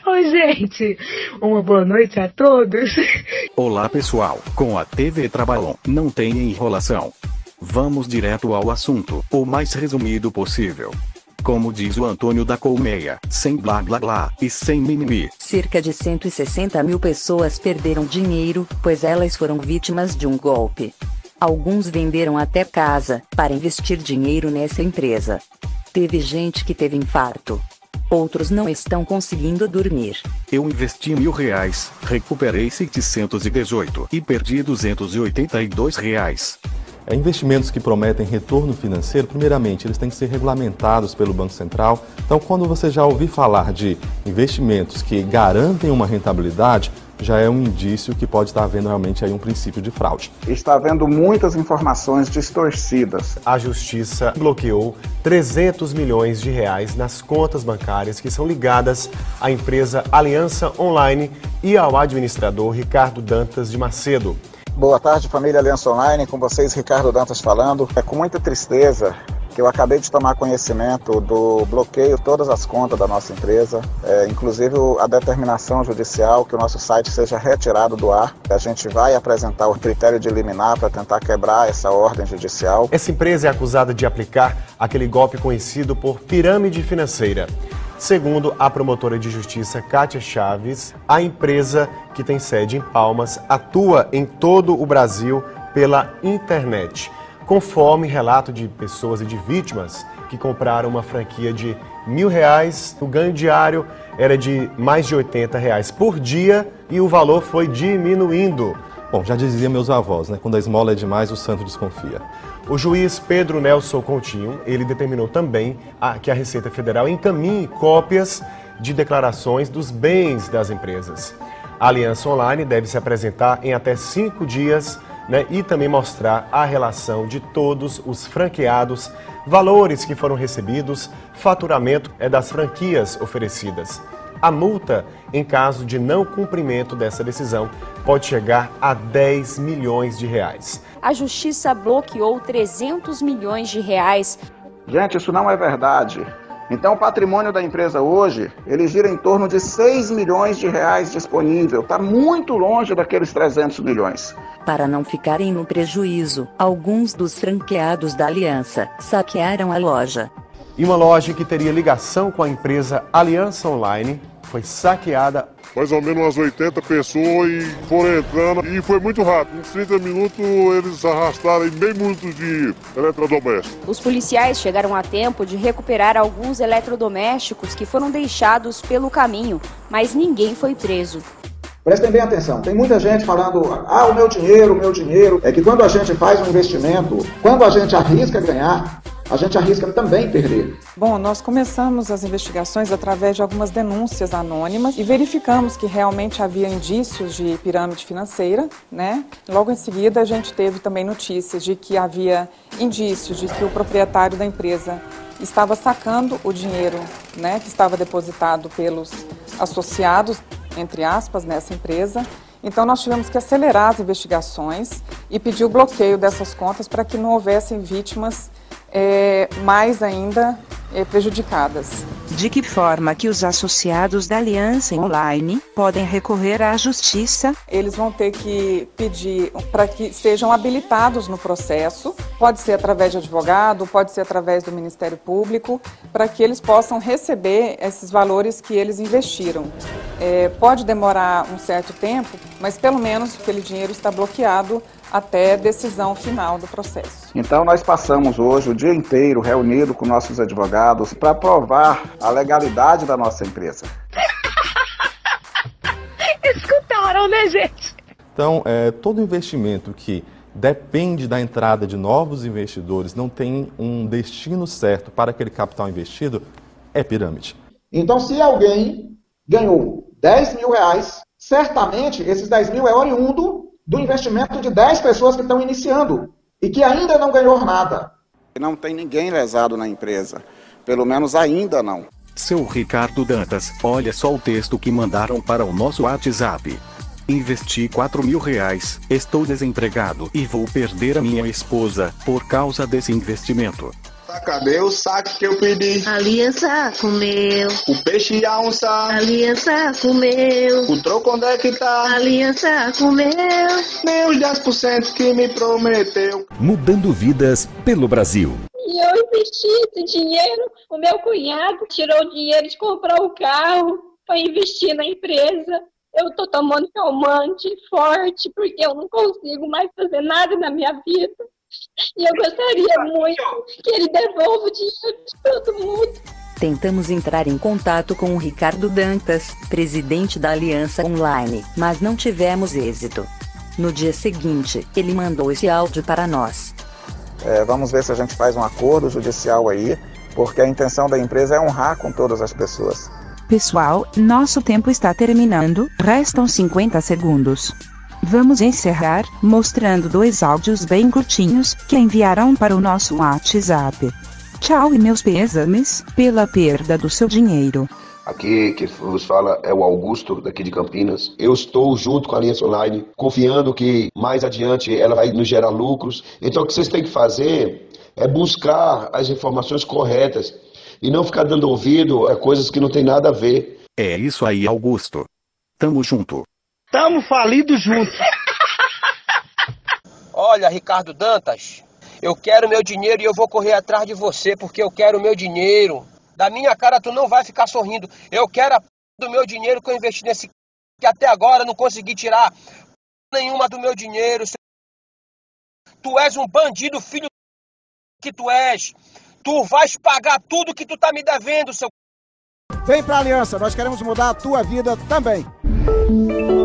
Oi, gente. Uma boa noite a todos. Olá, pessoal. Com a TV Trabalhão, não tem enrolação. Vamos direto ao assunto, o mais resumido possível. Como diz o Antônio da Colmeia, sem blá blá blá e sem mimimi. Cerca de 160 mil pessoas perderam dinheiro, pois elas foram vítimas de um golpe. Alguns venderam até casa, para investir dinheiro nessa empresa. Teve gente que teve infarto. Outros não estão conseguindo dormir. Eu investi R$1.000, recuperei 718 e perdi R$282. Investimentos que prometem retorno financeiro, primeiramente, eles têm que ser regulamentados pelo Banco Central. Então, quando você já ouvir falar de investimentos que garantem uma rentabilidade, já é um indício que pode estar havendo realmente aí um princípio de fraude. Está havendo muitas informações distorcidas. A Justiça bloqueou R$300 milhões nas contas bancárias que são ligadas à empresa Aliança Online e ao administrador Ricardo Dantas de Macedo. Boa tarde, família Aliança Online, com vocês, Ricardo Dantas falando. É com muita tristeza que eu acabei de tomar conhecimento do bloqueio de todas as contas da nossa empresa, inclusive a determinação judicial que o nosso site seja retirado do ar. A gente vai apresentar o critério de liminar para tentar quebrar essa ordem judicial. Essa empresa é acusada de aplicar aquele golpe conhecido por pirâmide financeira. Segundo a promotora de justiça Kátia Chaves, a empresa, que tem sede em Palmas, atua em todo o Brasil pela internet. Conforme relato de pessoas e de vítimas que compraram uma franquia de R$1.000, o ganho diário era de mais de R$80 por dia e o valor foi diminuindo. Bom, já dizia meus avós, né? Quando a esmola é demais, o santo desconfia. O juiz Pedro Nelson Coutinho, ele determinou também que a Receita Federal encaminhe cópias de declarações dos bens das empresas. A Aliança Online deve se apresentar em até 5 dias, e também mostrar a relação de todos os franqueados, valores que foram recebidos, faturamento das franquias oferecidas. A multa, em caso de não cumprimento dessa decisão, pode chegar a R$10 milhões. A Justiça bloqueou R$300 milhões. Gente, isso não é verdade. Então o patrimônio da empresa hoje, ele gira em torno de R$6 milhões disponível. Está muito longe daqueles 300 milhões. Para não ficarem no prejuízo, alguns dos franqueados da Aliança saquearam a loja. E uma loja que teria ligação com a empresa Aliança Online foi saqueada. Mais ou menos umas 80 pessoas e foram entrando e foi muito rápido. Em 30 minutos eles arrastaram meio minuto de eletrodoméstico. Os policiais chegaram a tempo de recuperar alguns eletrodomésticos que foram deixados pelo caminho, mas ninguém foi preso. Prestem bem atenção, tem muita gente falando, o meu dinheiro. É que quando a gente faz um investimento, quando a gente arrisca ganhar, a gente arrisca também perder. Bom, nós começamos as investigações através de algumas denúncias anônimas e verificamos que realmente havia indícios de pirâmide financeira, Logo em seguida, a gente teve também notícias de que havia indícios de que o proprietário da empresa estava sacando o dinheiro, que estava depositado pelos associados, entre aspas, nessa empresa. Então, nós tivemos que acelerar as investigações e pedir o bloqueio dessas contas para que não houvessem vítimas mais ainda prejudicadas. De que forma que os associados da Aliança Online podem recorrer à Justiça? Eles vão ter que pedir para que sejam habilitados no processo, pode ser através de advogado, pode ser através do Ministério Público, para que eles possam receber esses valores que eles investiram. Pode demorar um certo tempo, mas pelo menos aquele dinheiro está bloqueado até decisão final do processo. Então nós passamos hoje o dia inteiro reunido com nossos advogados para provar a legalidade da nossa empresa. Escutaram, né, gente? Então, todo investimento que depende da entrada de novos investidores, não tem um destino certo para aquele capital investido, é pirâmide. Então, se alguém ganhou R$10.000, certamente esses 10 mil é oriundo do investimento de 10 pessoas que estão iniciando e que ainda não ganhou nada. Não tem ninguém lesado na empresa, pelo menos ainda não. Seu Ricardo Dantas, olha só o texto que mandaram para o nosso WhatsApp. Investi R$4.000, estou desempregado e vou perder a minha esposa por causa desse investimento. Cadê o saque que eu pedi? Aliança comeu. O peixe e a onça. Aliança comeu. O troco onde é que tá? Aliança comeu. Nem os 10% que me prometeu. Mudando vidas pelo Brasil. E eu investi esse dinheiro, o meu cunhado tirou o dinheiro de comprar o carro para investir na empresa. Eu tô tomando calmante forte porque eu não consigo mais fazer nada na minha vida. E eu gostaria muito que ele devolva o dinheiro de todo mundo. Tentamos entrar em contato com o Ricardo Dantas, presidente da Aliança Online, mas não tivemos êxito. No dia seguinte, ele mandou esse áudio para nós. Vamos ver se a gente faz um acordo judicial aí, porque a intenção da empresa é honrar com todas as pessoas. Pessoal, nosso tempo está terminando, restam 50 segundos. Vamos encerrar, mostrando 2 áudios bem curtinhos, que enviaram para o nosso WhatsApp. Tchau e meus pêsames, pela perda do seu dinheiro. Aqui que vos fala é o Augusto, daqui de Campinas. Eu estou junto com a Aliança Online, confiando que mais adiante ela vai nos gerar lucros. Então o que vocês têm que fazer é buscar as informações corretas e não ficar dando ouvido a coisas que não tem nada a ver. É isso aí, Augusto. Tamo junto. Tamo falido junto. Olha, Ricardo Dantas, eu quero meu dinheiro e eu vou correr atrás de você porque eu quero meu dinheiro. Da minha cara tu não vai ficar sorrindo. Eu quero a do meu dinheiro que eu investi nesse que até agora não consegui tirar nenhuma do meu dinheiro. Tu és um bandido, filho que tu és. Tu vais pagar tudo que tu tá me devendo, seu... Vem pra Aliança, nós queremos mudar a tua vida também.